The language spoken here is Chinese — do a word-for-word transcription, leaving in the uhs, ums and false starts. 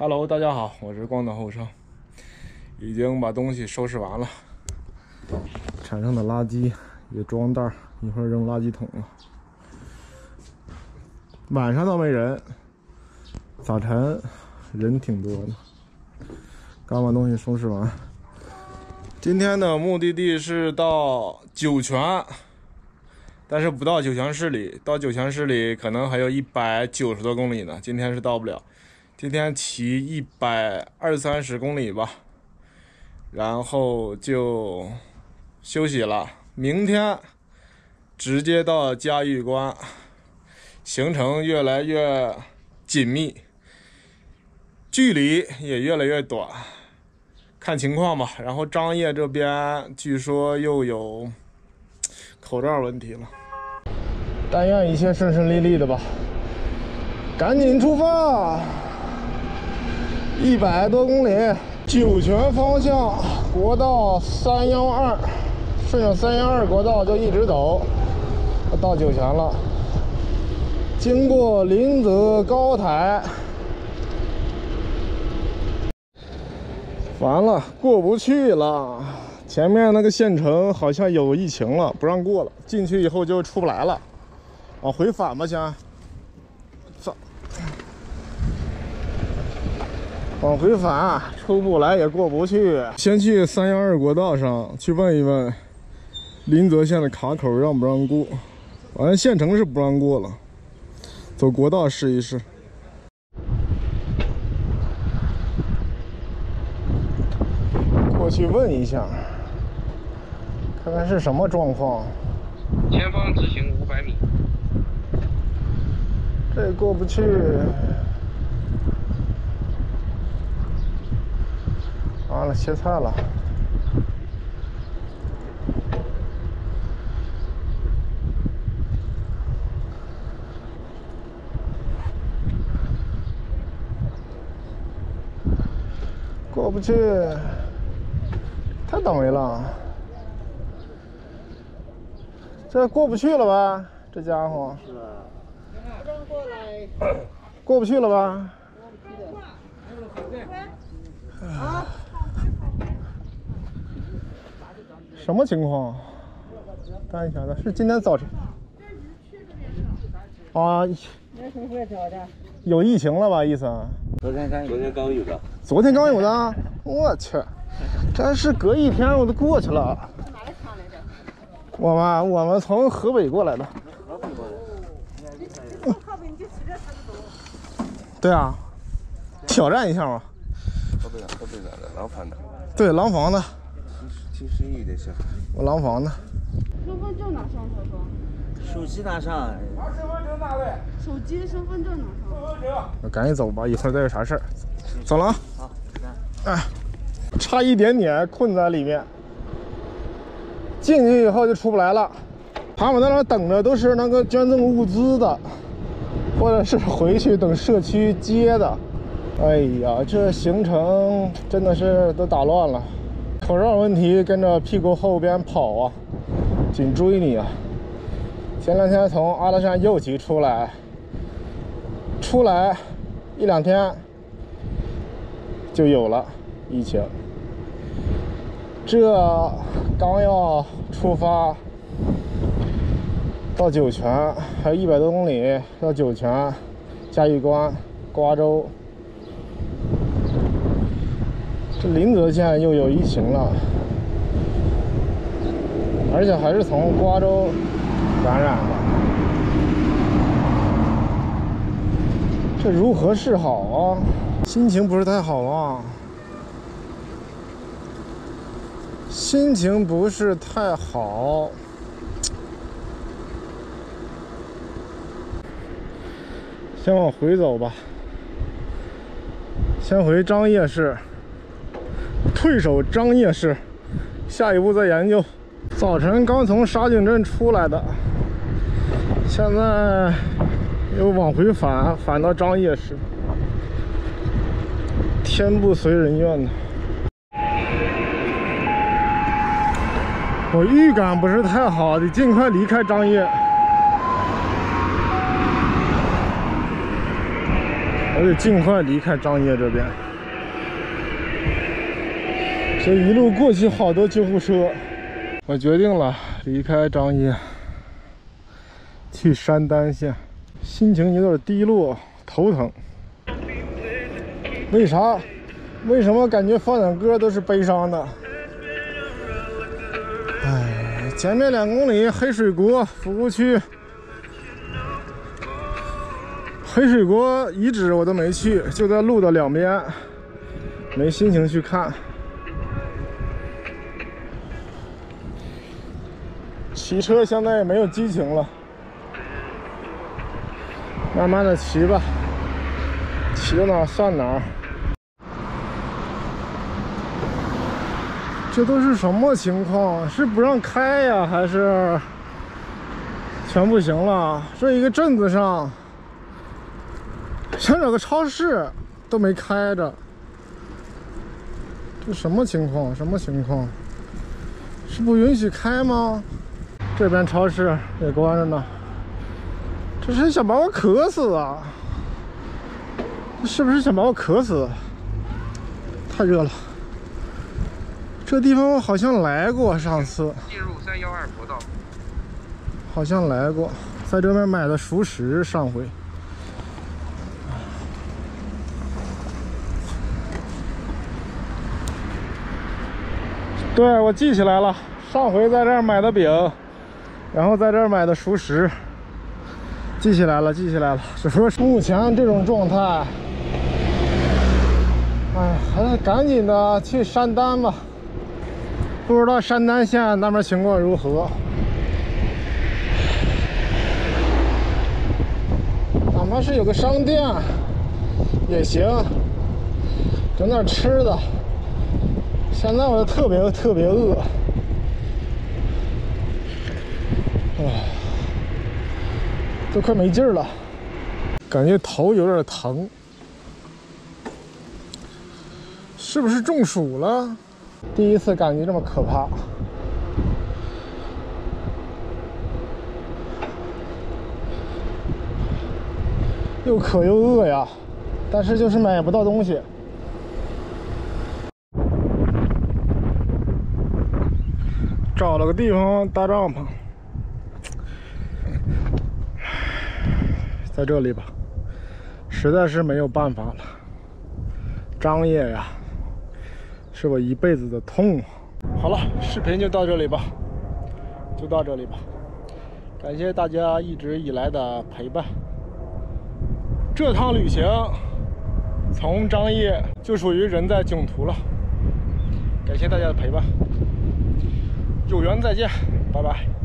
Hello， 大家好，我是光岛后生，已经把东西收拾完了，产生的垃圾也装袋，一会儿扔垃圾桶了。晚上倒没人，早晨人挺多的。刚把东西收拾完，今天的目的地是到酒泉，但是不到酒泉市里，到酒泉市里可能还有一百九十多公里呢，今天是到不了。今天骑一百二三十公里吧，然后就休息了。明天直接到嘉峪关，行程越来越紧密，距离也越来越短，看情况吧。然后张掖这边据说又有口罩问题了，但愿一切顺顺利利的吧。赶紧出发！一百多公里，酒泉方向国道三幺二，顺着三幺二国道就一直走，到酒泉了。经过林泽高台，完了，过不去了。前面那个县城好像有疫情了，不让过了。进去以后就出不来了，往回返吧，先。走。往回返，出不来也过不去。先去三幺二国道上去问一问林泽县的卡口让不让过，完了县城是不让过了，走国道试一试。过去问一下，看看是什么状况。 前方直行五百米。 这过不去。完了，切菜了。过不去，太倒霉了。这过不去了吧？这家伙。是啊。过来。过不去了吧？啊。什么情况？看一下的，是今天早晨。啊，有疫情了吧？意思？ 昨天刚昨天刚有的。 昨天刚有的？我去，这是隔一天我都过去了。 哪来船来着？ 我们我们从河北过来的。 河北过来的。从河北你就骑着车就走。 对啊，挑战一下嘛。 河北河北哪的？廊坊的。 对，廊坊的。 听声音有点像。我廊坊的。 身份证拿上，他说。 手机拿上。 把身份证拿来。手机、身份证拿上。 那赶紧走吧，一会儿再有啥事儿。走了啊。 好。 哎，差一点点困在里面，进去以后就出不来了。他们在那等着都是那个捐赠物资的，或者是回去等社区接的。哎呀，这行程真的是都打乱了。口罩问题跟着屁股后边跑啊，紧追你啊！前两天从阿拉善右旗出来，出来一两天就有了疫情。这刚要出发到酒泉，还有一百多公里到酒泉、嘉峪关、瓜州。这林泽县又有疫情了，而且还是从瓜州感染的，这如何是好啊？心情不是太好啊，心情不是太好。先往回走吧，先回张掖市。退守张掖市，下一步再研究。早晨刚从沙井镇出来的，现在又往回返，返到张掖市。天不随人愿呢。我预感不是太好，得尽快离开张掖。 我得尽快离开张掖这边。这一路过去好多救护车，我决定了离开张掖，去山丹县。心情有点低落，头疼。为啥？为什么感觉放点歌都是悲伤的？哎，前面两公里黑水国服务区，黑水国遗址我都没去，就在路的两边，没心情去看。骑车现在也没有激情了，慢慢的骑吧，骑到哪儿算哪儿。这都是什么情况？是不让开呀，还是全不行了？这一个镇子上，想找个超市都没开着，这什么情况？什么情况？是不允许开吗？这边超市也关着呢，这是想把我渴死啊！是不是想把我渴死？太热了。这地方我好像来过，上次进入三幺二国道， 好像来过，在这边买的熟食，上回。对，我记起来了，上回在这儿买的饼，然后在这儿买的熟食，记起来了，记起来了。只不过目前这种状态，哎，还是赶紧的去山丹吧。不知道山丹县那边情况如何？哪怕是有个商店也行，整点吃的。现在我特别特别饿，哎，都快没劲儿了，感觉头有点疼，是不是中暑了？第一次感觉这么可怕。又渴又饿呀，但是就是买不到东西。找了个地方搭帐篷，在这里吧，实在是没有办法了。张掖呀，是我一辈子的痛。好了，视频就到这里吧，就到这里吧。感谢大家一直以来的陪伴。这趟旅行从张掖就属于人在囧途了。感谢大家的陪伴，有缘再见，拜拜。